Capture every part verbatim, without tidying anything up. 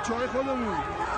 بچه‌های خودمون.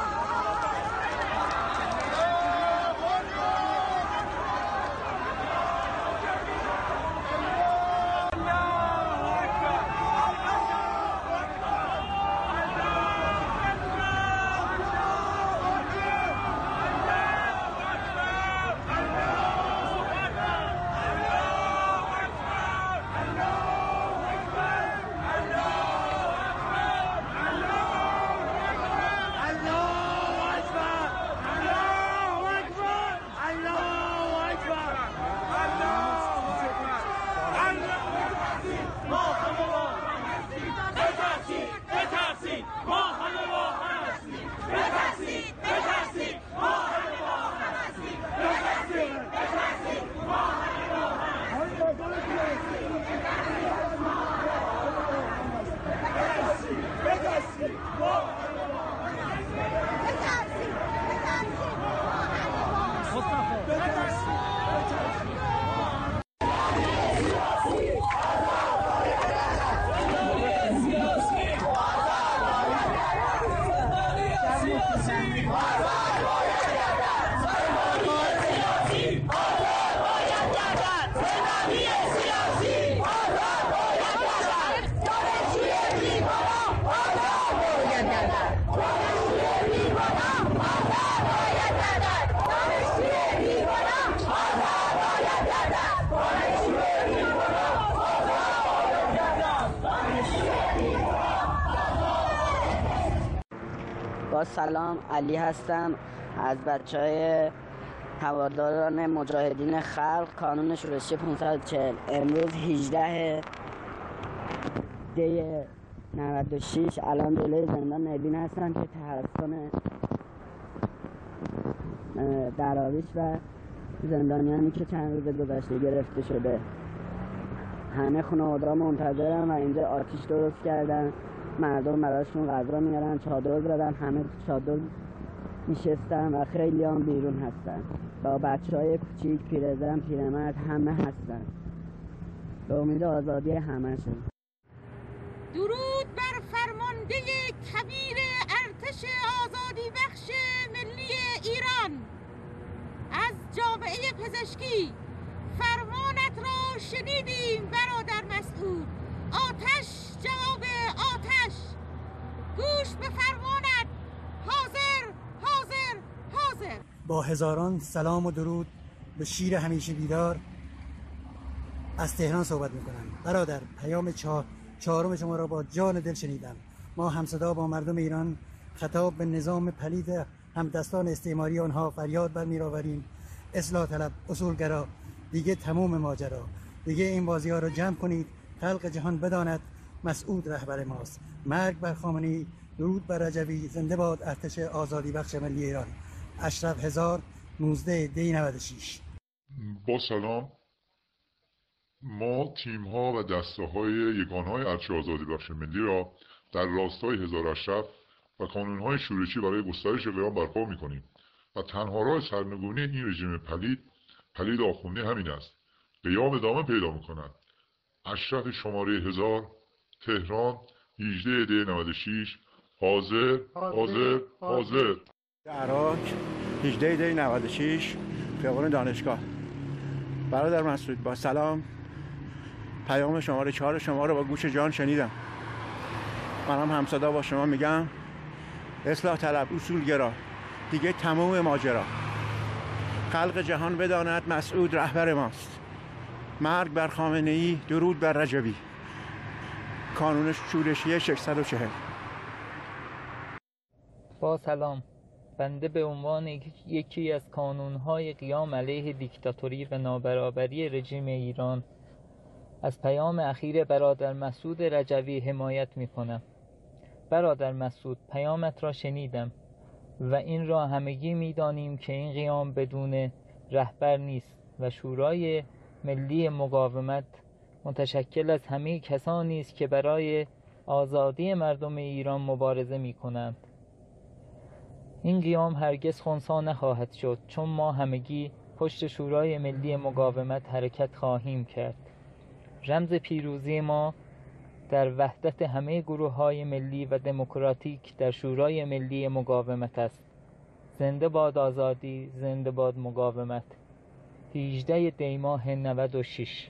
با سلام، علی هستم از بچه های هواداران مجاهدین خلق کانون شورشی پانصد و چهل. امروز هجده دی نود و شش. الان جلوی زندان نبین هستم که تحصن دراویش و زندانیانی که چند روز گذشته گرفته شده. همه خانواده‌ها منتظرن و اینجا آتیش درست کردن، مردم براشون غذا میارن، چادر زدن، همه چادر نشستن و خیلی هم بیرون هستن با بچه های کوچیک، پیرزن، پیرمرد، همه هستن به امید آزادی همه‌شون. درود بر فرمانده کبیر ارتش آزادی بخش ملی ایران. از جامعه پزشکی فرمانت را شنیدیم برادر مسعود. آتش جواب آتش، گوش به فرمانت، حاضر حاضر حاضر. با هزاران سلام و درود به شیر همیشه بیدار از تهران صحبت میکنم. برادر، پیام چهار چهارم شما را با جان دل شنیدم. ما همصدا با مردم ایران خطاب به نظام پلید همدستان استعماری آنها فریاد برمی‌آوریم: اصلاح طلب، اصولگرا، دیگه تموم ماجرا، دیگه این بازی ها رو جمع کنید. خلق جهان بداند مسعود رهبر ماست. مرگ بر خامنه‌ای، درود بر رجوی، زنده باد ارتش آزادی بخش ملی ایران. اشرف هزار، نوزده دی نود و شش. با سلام، ما تیم ها و دسته های یگان های ارتش آزادی بخش ملی را در راستای هزار اشرف و کانون های شورشی برای گسترش قیام برپا می کنیم و تنها راه سرنگونی این رژیم پلید پلید آخوندی همین است. قیام ادامه پیدا می کند. اشرف شماره هزار، تهران، هجده دی نود و شش. حاضر حاضر حاضر. عراق، هجده دی نود و شش، خیابان دانشگاه. برادر مسعود، با سلام. پیام شماره چهار شما رو با گوش جان شنیدم. منم همصدا با شما میگم: اصلاح طلب، اصولگرا، دیگه تمام ماجرا. خلق جهان بداند مسعود رهبر ماست. مرگ بر خامنه‌ای، درود بر رجوی. کانون شورشی ششصد و چهل. با سلام، بنده به عنوان یکی از کانون‌های قیام علیه دیکتاتوری و نابرابری رژیم ایران از پیام اخیر برادر مسعود رجوی حمایت می‌کنم. برادر مسعود، پیامت را شنیدم و این را همگی می‌دانیم که این قیام بدون رهبر نیست و شورای ملی مقاومت متشکل از همه کسانی است که برای آزادی مردم ایران مبارزه می‌کنند. این قیام هرگز خنثی نخواهد شد، چون ما همگی پشت شورای ملی مقاومت حرکت خواهیم کرد. رمز پیروزی ما در وحدت همه گروه‌های ملی و دموکراتیک در شورای ملی مقاومت است. زنده باد آزادی، زنده باد مقاومت. هجدهم دی ماه نود و شش.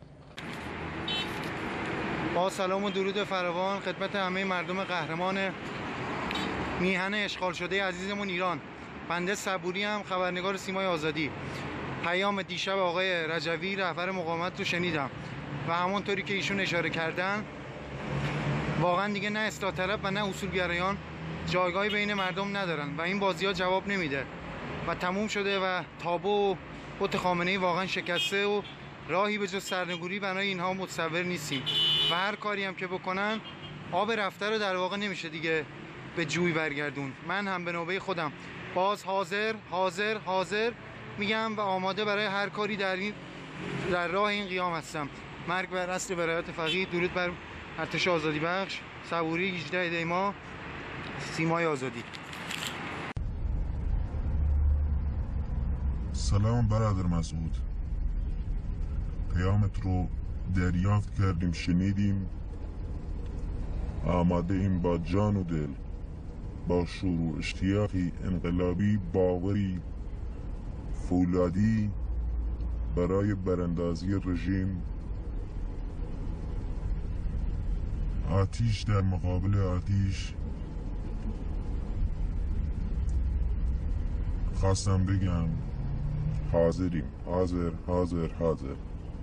با سلام و درود فراوان خدمت همه مردم قهرمان میهن اشغال شده عزیزمون ایران. بنده صبوری هم، خبرنگار سیمای آزادی. پیام دیشب آقای رجوی رهبر مقاومت رو شنیدم و همونطوری که ایشون اشاره کردن واقعا دیگه نه اصلاح طلب و نه اصولگرایان جایگاهی بین مردم ندارن و این بازی ها جواب نمیده و تموم شده و تابو و بت خامنه‌ای واقعا شکسته و راهی به جز سرنگونی برای اینها متصور نیستیم و هر کاری هم که بکنن آب رفته رو در واقع نمیشه دیگه به جوی برگردون. من هم به نوبه خودم باز حاضر حاضر حاضر میگم و آماده برای هر کاری در این در راه این قیام هستم. مرگ بر اصل برایت فقید. درود بر ارتش آزادی بخش. صبوری هجدهم دی ماه، سیمای آزادی. سلام برادر مسعود، پیامت رو دریافت کردیم، شنیدیم، آماده ایم با جان و دل، با شور و اشتیاقی انقلابی، باوری فولادی برای براندازی رژیم، آتیش در مقابل آتیش. خواستم بگم حاضریم، حاضر حاضر حاضر.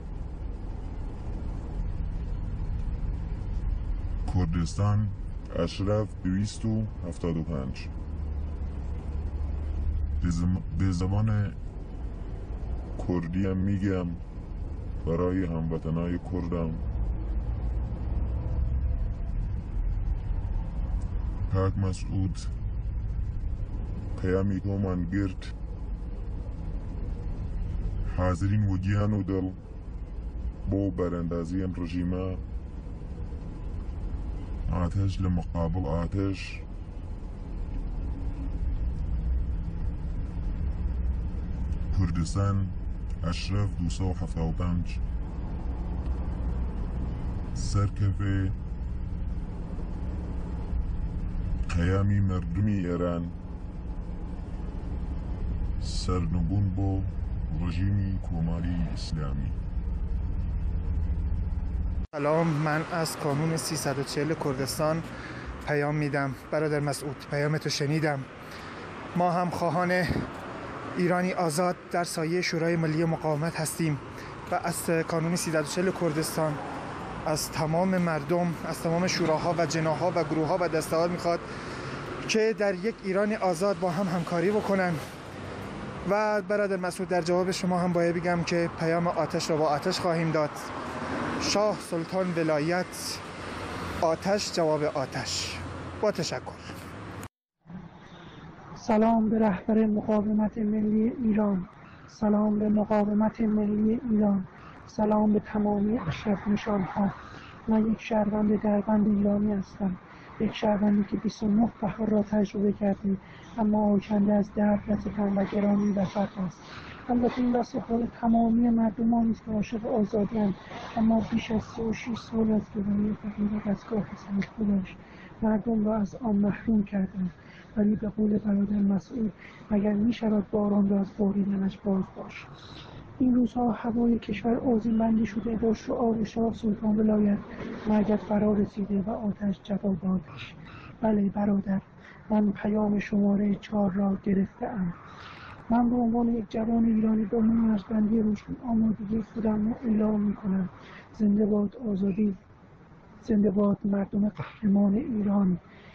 کردستان اشرف دویست و هفتاد و پنج. به زبان کردی هم میگم برای هموطنای کردم، پاک مسعود پیامی تو من گرد، حاضرین و گیان و دل بو براندازی ام رژیمه، آتش لمقابل آتش. کردستان اشرف دویست و هفتاد و پنج. سرکف قیامی مردمی ایران سرنگون با رژیمی کماری اسلامی. سلام، من از کانون سیصد و چهل کردستان پیام میدم. برادر مسعود، پیامتو شنیدم. ما هم خواهان ایرانی آزاد در سایه شورای ملی مقاومت هستیم و از کانون سیصد و چهل کردستان، از تمام مردم، از تمام شوراها و جناحها و گروهها و دسته‌ها میخواد که در یک ایران آزاد با هم همکاری بکنن. و برادر مسعود، در جواب شما هم باید بگم که پیام آتش را با آتش خواهیم داد. شاه سلطان ولایت، آتش جواب آتش. با تشکر. سلام به رهبر مقاومت ملی ایران، سلام به مقاومت ملی ایران، سلام به تمامی اشرف نشان‌ها. من یک شهروند دربند ایرانی هستم، یک شهروندی که بیست و نه بهار را تجربه کرده اما آکنده از درد و ستم و گرانی و فقر است. البته این دست خود تمامی مردمانی است که عاشق آزادی‌اند، اما بیش از سی و شش سال است که برای تغییر دستگاه سمت خودش مردم را از آن محروم کردند. ولی به قول برادر مسعود، مگر می‌شود باران را از باریدنش باز داشت؟ این روزها هوای کشور آذین بندی شده با شعار شاه سلطان ولایت، مرگت فرا رسیده و آتش جواب آتش. بله برادر، من پیام شماره چهار را گرفته‌ام. من به عنوان یک جوان ایرانی با مرزبندی روشن آمادگی خودم را اعلام می‌کنم. زنده باد آزادی، زنده باد مردم قهرمان ایران.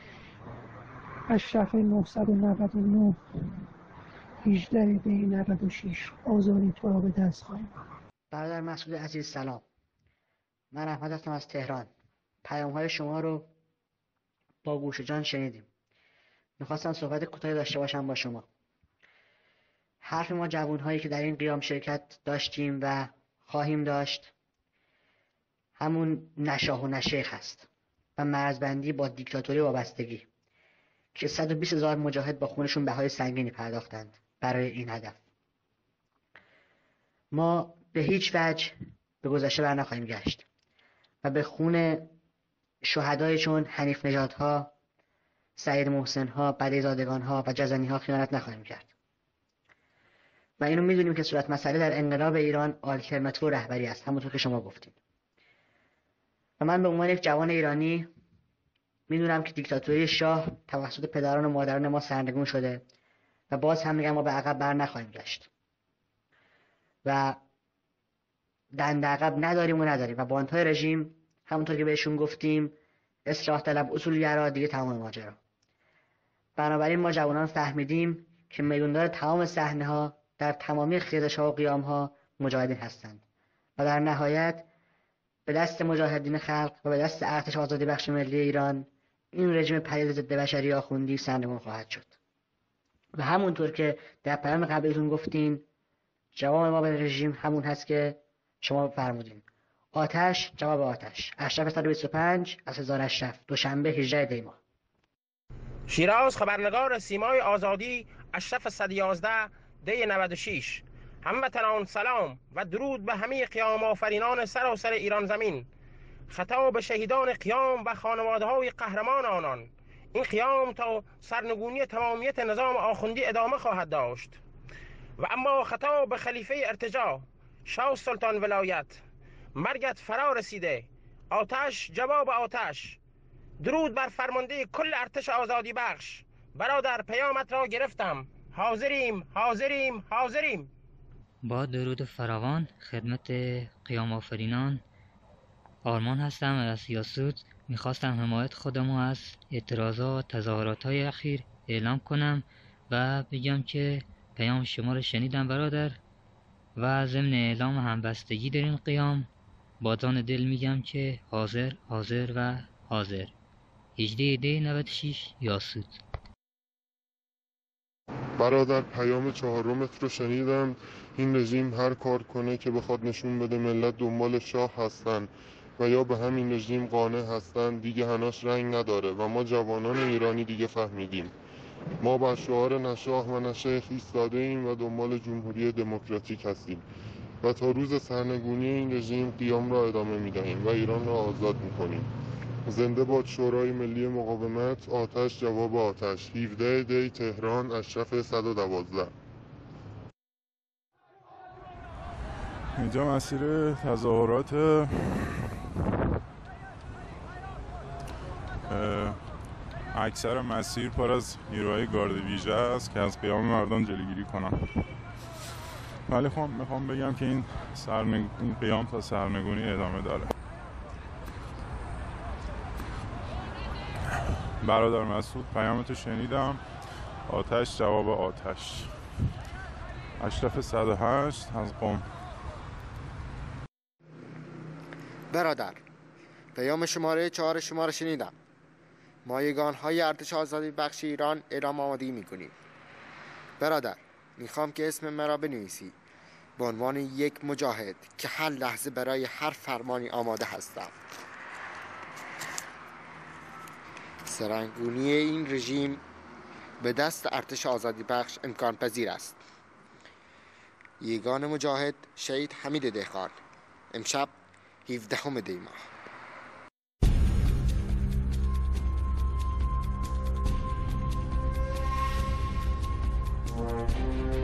اشرف نهصد و نود و نه، هجدهم دی نود و شش. آزادی تو را به دست خواهیم. برادر مسعود عزیز سلام. من احمد هستم از تهران. پیام‌های شما رو با گوش جان شنیدیم. میخواستم صحبت کوتاهی داشته باشم با شما. حرف ما جوانهایی که در این قیام شرکت داشتیم و خواهیم داشت همون نشاه و نشیخ هست و مرزبندی با دیکتاتوری وابستگی که صد و بیست هزار مجاهد با خونشون بهای سنگینی پرداختند برای این هدف. ما به هیچ وجه به گذشته بر نخواهیم گشت و به خون شهدای چون حنیف نژادها، سعید محسنها، بدیزادگانها و جزنیها خیانت نخواهیم کرد. و اینو میدونیم که صورت مسئله در انقلاب ایران آلترناتیو رهبری است، همونطور که شما گفتید. و من به عنوان یک جوان ایرانی میدونم که دیکتاتوری شاه توسط پدران و مادران ما سرنگون شده و باز هم میگم ما به عقب بر نخواهیم گشت و دنده عقب نداریم و نداریم و باندهای رژیم همونطور که بهشون گفتیم اصلاح طلب، اصولگرا، دیگه تمام ماجرا. بنابراین ما جوانان فهمیدیم که میدوندار تمام صحنه ها در تمامی خیزش ها و قیام ها مجاهدین هستند و در نهایت به دست مجاهدین خلق و به دست ارتش آزادی بخش ملی ایران این رژیم پلید ضد بشری آخوندی سرنگون خواهد شد. و همونطور که در پیام قبلیتون گفتین، جواب ما به رژیم همون هست که شما فرمودین: آتش جواب آتش. اشرف صد و بیست و پنج از هزار اشرف، دوشنبه هجده دی ماه. شیراز، خبرنگار سیمای آزادی، اشرف صد و یازده دی نود و شش. هموطنان سلام و درود به همه قیام آفرینان سراسر ایران زمین. خطاب به شهیدان قیام و خانواده های قهرمان آنان. این قیام تا سرنگونی تمامیت نظام آخوندی ادامه خواهد داشت. و اما خطاب به خلیفه ارتجاع، شاه سلطان ولایت: مرگت فرا رسیده، آتش جواب آتش. درود بر فرمانده کل ارتش آزادی بخش. برادر پیامت را گرفتم، حاضریم حاضریم حاضریم. با درود فراوان خدمت قیام آفرینان، آرمان هستم از یاسوت. میخواستم حمایت خودمو از اعتراضات و تظاهرات های اخیر اعلام کنم و بگم که پیام شما رو شنیدم برادر و ضمن اعلام همبستگی در این قیام با جان دل میگم که حاضر حاضر و حاضر. هجده دی نود و شش یاسوت. برادر پیام چهارمت رو شنیدم. این رژیم هر کار کنه که بخواد نشون بده ملت دنبال شاه هستن و یا به همین رژیم قانع هستن، دیگه هناش رنگ نداره و ما جوانان ایرانی دیگه فهمیدیم. ما با شعار نه شاه و نه شیخ ایستاده ایم و دنبال جمهوری دموکراتیک هستیم و تا روز سرنگونی این رژیم قیام را ادامه میدهیم و ایران را آزاد میکنیم. زنده باد شورای ملی مقاومت. آتش جواب آتش. هفده دی تهران، اشرف صد و دوازده. اینجا مسیر تظاهرات اکثر مسیر پر از نیروهای گارد ویژه است که از قیام مردم جلوگیری کنن. ولی خب میخوام بگم که این سرنگ... این قیام تا سرنگونی ادامه داره. برادر مسعود پیامتو شنیدم. آتش جواب آتش. اشرف صد و هشت از قم. برادر پیام شماره چهار شما را شنیدم. ما یگانهای ارتش آزادی بخش ایران اعلام آمادگی میکنیم. برادر میخوام که اسم مرا بنویسی به عنوان یک مجاهد که هر لحظه برای هر فرمانی آماده هستم. سرنگونی این رژیم به دست ارتش آزادی بخش امکان پذیر است. یگان مجاهد شهید حمید دهقان. امشب هفدهم دی ماه.